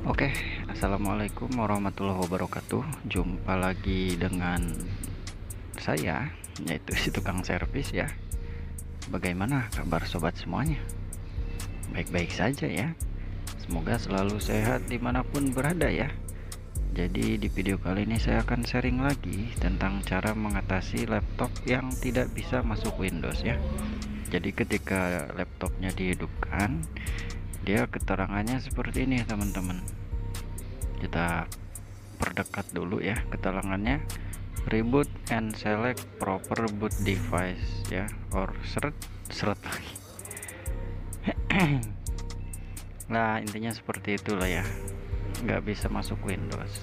Oke, assalamualaikum warahmatullahi wabarakatuh. Jumpa lagi dengan saya, yaitu si tukang servis ya. Bagaimana kabar sobat semuanya? Baik-baik saja ya. Semoga selalu sehat dimanapun berada ya. Jadi di video kali ini saya akan sharing lagi tentang cara mengatasi laptop yang tidak bisa masuk Windows ya. Jadi ketika laptopnya dihidupkan, dia keterangannya seperti ini teman-teman. Kita perdekat dulu ya keterangannya. Reboot and select proper boot device ya, or seret lagi. Nah intinya seperti itulah ya, nggak bisa masuk Windows.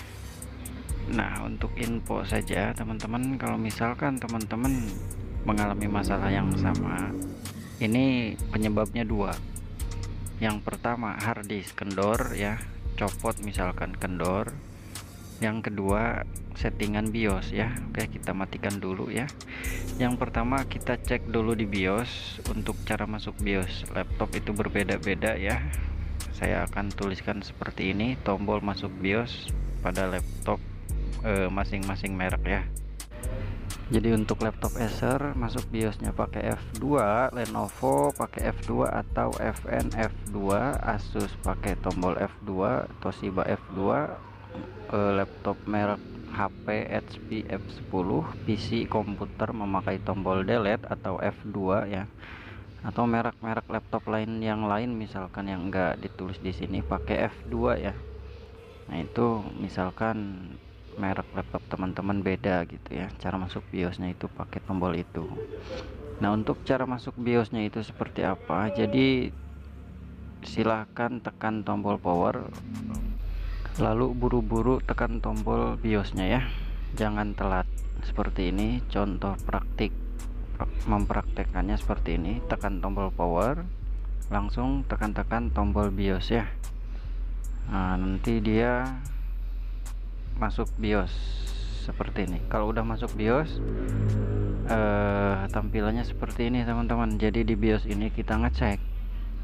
Nah untuk info saja teman-teman, kalau misalkan teman-teman mengalami masalah yang sama, ini penyebabnya dua. Yang pertama harddisk kendor ya, copot misalkan kendor. Yang kedua settingan BIOS ya. Oke, kita matikan dulu ya. Yang pertama kita cek dulu di BIOS. Untuk cara masuk BIOS laptop itu berbeda-beda ya. Saya akan tuliskan seperti ini, tombol masuk BIOS pada laptop masing-masing merek ya. Jadi untuk laptop Acer masuk BIOSnya pakai F2, Lenovo pakai F2 atau FN F2, Asus pakai tombol F2, Toshiba F2, laptop merek HP HP F10, PC komputer memakai tombol delete atau F2 ya, atau merek-merek laptop lain yang lain misalkan yang enggak ditulis di sini pakai F2 ya. Nah itu misalkan merek laptop teman-teman beda gitu ya, cara masuk BIOSnya itu pakai tombol itu. Nah untuk cara masuk BIOSnya itu seperti apa, jadi silahkan tekan tombol power, lalu buru-buru tekan tombol BIOSnya ya, jangan telat. Seperti ini contoh praktik mempraktekannya seperti ini. Tekan tombol power, langsung tekan tombol BIOS ya. Nah nanti dia masuk BIOS seperti ini. Kalau udah masuk BIOS tampilannya seperti ini teman-teman. Jadi di BIOS ini kita ngecek.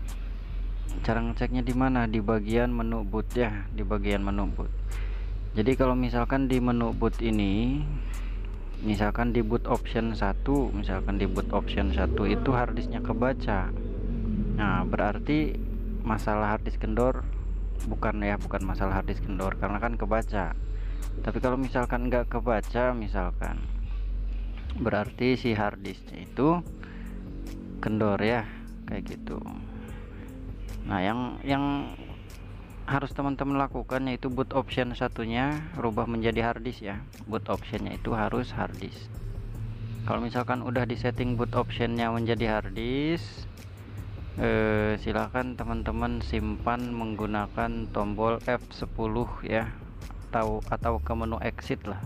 Cara ngeceknya di mana? Di bagian menu boot ya, di bagian menu boot. Jadi kalau misalkan di menu boot ini, misalkan di boot option 1, misalkan di boot option 1 itu harddisknya kebaca. Nah berarti masalah harddisk kendor bukan ya, bukan masalah harddisk kendor karena kan kebaca. Tapi kalau misalkan nggak kebaca misalkan, berarti si harddisknya itu kendor ya, kayak gitu. Nah yang harus teman-teman lakukan yaitu boot option satunya rubah menjadi harddisk ya. Boot optionnya itu harus harddisk. Kalau misalkan udah disetting boot optionnya menjadi harddisk, silahkan teman-teman simpan menggunakan tombol F10 ya, atau ke menu exit lah.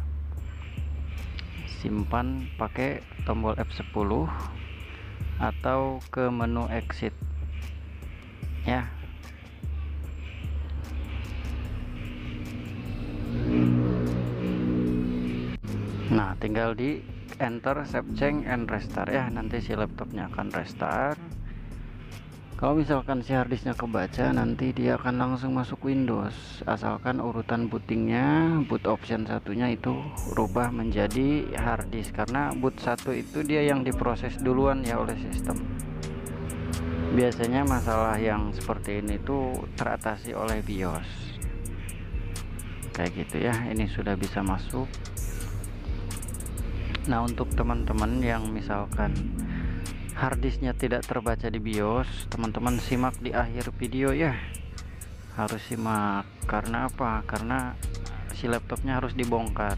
Simpan pakai tombol F10 atau ke menu exit ya. Nah tinggal di enter, save change and restart ya, nanti si laptopnya akan restart. Kalau misalkan si harddisknya kebaca, nanti dia akan langsung masuk Windows, asalkan urutan bootingnya boot option satunya itu rubah menjadi harddisk, karena boot 1 itu dia yang diproses duluan ya oleh sistem. Biasanya masalah yang seperti ini tuh teratasi oleh BIOS kayak gitu ya. Ini sudah bisa masuk. Nah untuk teman-teman yang misalkan harddisknya tidak terbaca di BIOS, teman-teman simak di akhir video ya, harus simak. Karena apa? Karena si laptopnya harus dibongkar,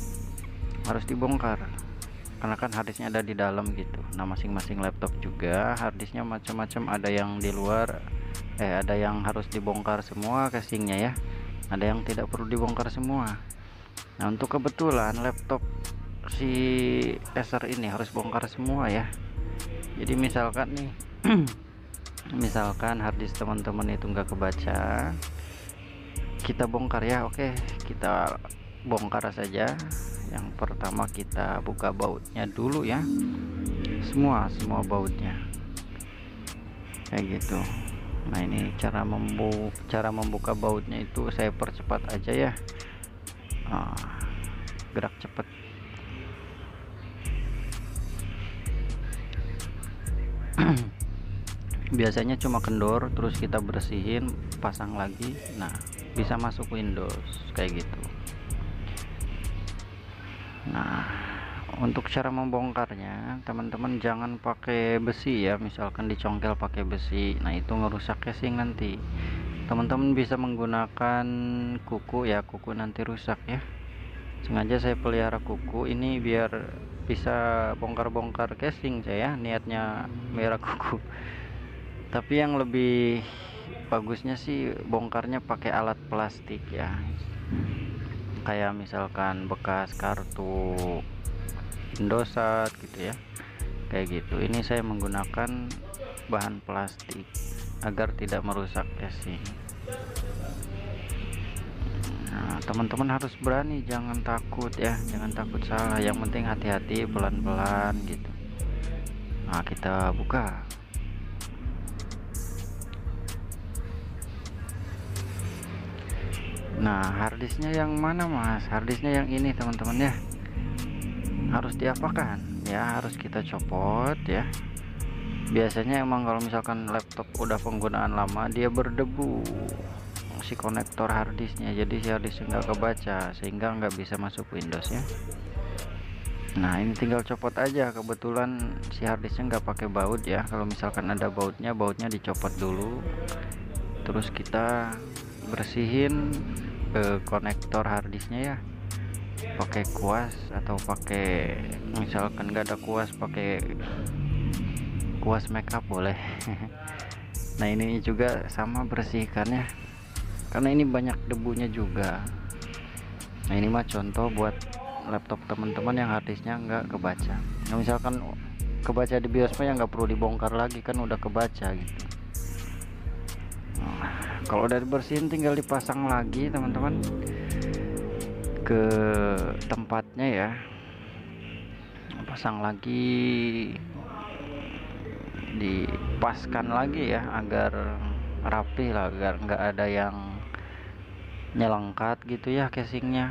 karena kan harddisknya ada di dalam gitu. Nah masing-masing laptop juga harddisknya macam-macam, ada yang di luar, ada yang harus dibongkar semua casingnya ya, ada yang tidak perlu dibongkar semua. Nah untuk kebetulan laptop si Acer ini harus bongkar semua ya. Jadi misalkan nih misalkan harddisk teman-teman itu nggak kebaca, kita bongkar ya. Oke, kita bongkar saja. Yang pertama kita buka bautnya dulu ya, semua bautnya kayak gitu. Nah ini cara membuka bautnya itu saya percepat aja ya. Gerak cepet. Biasanya cuma kendor terus kita bersihin, pasang lagi, nah bisa masuk Windows kayak gitu. Nah untuk cara membongkarnya teman-teman jangan pakai besi ya, misalkan dicongkel pakai besi, nah itu ngerusak casing nanti. Teman-teman bisa menggunakan kuku ya, kuku nanti rusak ya. Sengaja saya pelihara kuku ini biar bisa bongkar-bongkar casing saya, niatnya merah kuku. Tapi yang lebih bagusnya sih bongkarnya pakai alat plastik ya, kayak misalkan bekas kartu Indosat gitu ya, kayak gitu. Ini saya menggunakan bahan plastik agar tidak merusak casing. Nah teman-teman harus berani, jangan takut ya, jangan takut salah, yang penting hati-hati, pelan-pelan gitu. Nah kita buka. Nah harddisknya yang mana mas? Harddisknya yang ini teman-teman ya, harus diapakan ya, harus kita copot ya. Biasanya emang kalau misalkan laptop udah penggunaan lama dia berdebu si konektor harddisknya, jadi si harddisk nggak kebaca sehingga nggak bisa masuk Windows ya. Nah ini tinggal copot aja, kebetulan si harddisknya nggak pakai baut ya. Kalau misalkan ada bautnya dicopot dulu, terus kita bersihin konektor harddisknya ya, pakai kuas atau pakai, misalkan nggak ada kuas, pakai kuas makeup boleh. Nah ini juga sama, bersihkan ya, karena ini banyak debunya juga. Nah ini mah contoh buat laptop teman-teman yang harddisknya nggak kebaca. Nah misalkan kebaca di BIOS mah ya nggak perlu dibongkar lagi, kan udah kebaca gitu. Kalau udah dibersihin tinggal dipasang lagi teman-teman ke tempatnya ya, pasang lagi, dipaskan lagi ya agar rapi lah, agar nggak ada yang nyelengkat gitu ya casingnya.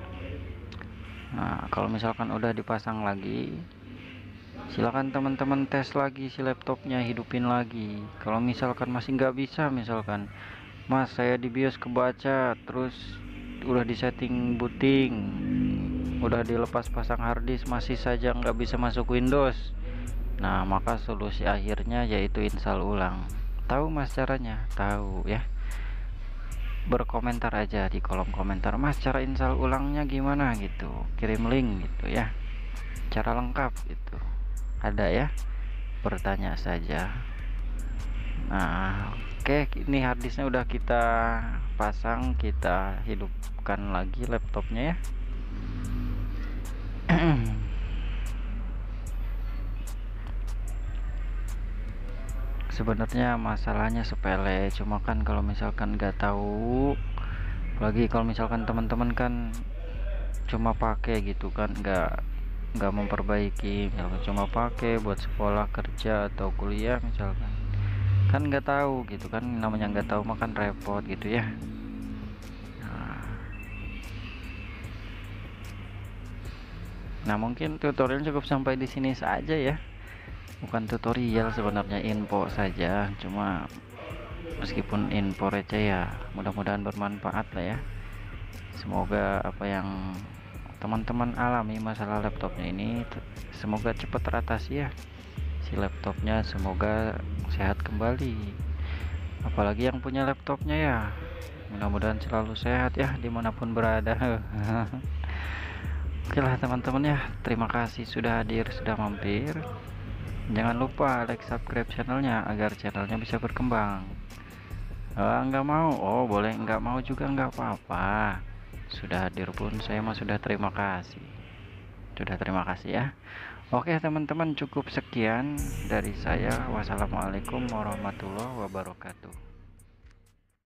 Nah kalau misalkan udah dipasang lagi, silakan teman-teman tes lagi si laptopnya, hidupin lagi. Kalau misalkan masih nggak bisa, misalkan mas saya di BIOS kebaca, terus udah disetting booting, udah dilepas pasang harddisk, masih saja nggak bisa masuk Windows, nah maka solusi akhirnya yaitu install ulang. Tahu mas caranya? Tahu ya, berkomentar aja di kolom komentar, mas cara install ulangnya gimana gitu, kirim link gitu ya, cara lengkap itu ada ya, bertanya saja. Nah oke, ini harddisknya udah kita pasang, kita hidupkan lagi laptopnya ya. Sebenarnya masalahnya sepele, cuma kan kalau misalkan nggak tahu, apalagi kalau misalkan teman-teman kan cuma pakai gitu kan, nggak memperbaiki, misalkan cuma pakai buat sekolah, kerja atau kuliah misalkan, kan nggak tahu gitu kan, namanya nggak tahu makan repot gitu ya. Nah mungkin tutorial cukup sampai di sini saja ya, bukan tutorial sebenarnya, info saja, cuma meskipun info receh ya mudah-mudahan bermanfaat lah ya. Semoga apa yang teman-teman alami masalah laptopnya ini semoga cepat teratasi ya, si laptopnya semoga sehat kembali, apalagi yang punya laptopnya ya, mudah-mudahan selalu sehat ya dimanapun berada. Oke lah teman-teman ya, terima kasih sudah hadir, sudah mampir. Jangan lupa like, subscribe channelnya agar channelnya bisa berkembang. Nggak mau, oh boleh, nggak mau juga nggak apa-apa. Sudah hadir pun saya mah sudah terima kasih, ya. Oke teman-teman, cukup sekian dari saya. Wassalamualaikum warahmatullahi wabarakatuh.